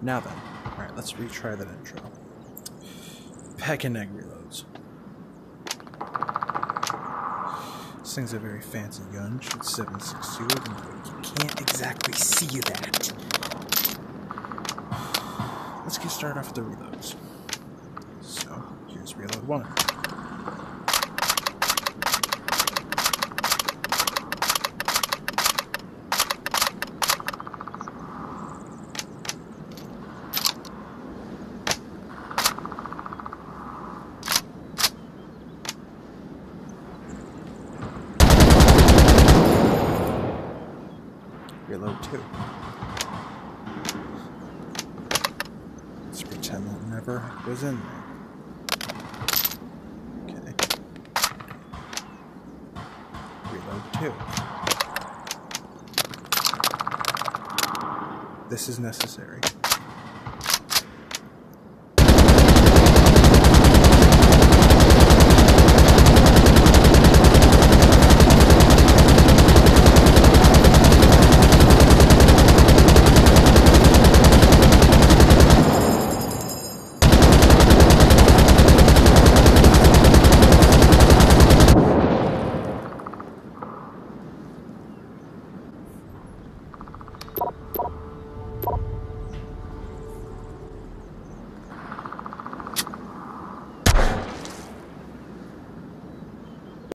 Now then, alright, let's retry that intro. Peck and egg reloads. This thing's a very fancy gun. Shoots 7.62. You can't exactly see that. Let's get started off with the reloads. So, here's reload 1. Reload 2. Let's pretend that never was in there. Okay. Reload 2. This is necessary.